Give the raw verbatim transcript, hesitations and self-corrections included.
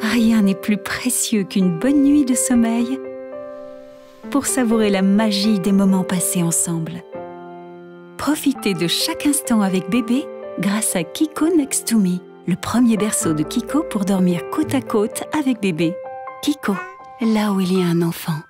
Rien n'est plus précieux qu'une bonne nuit de sommeil pour savourer la magie des moments passés ensemble. Profitez de chaque instant avec bébé grâce à Kiko Next to Me, le premier berceau de Kiko pour dormir côte à côte avec bébé. Kiko, là où il y a un enfant.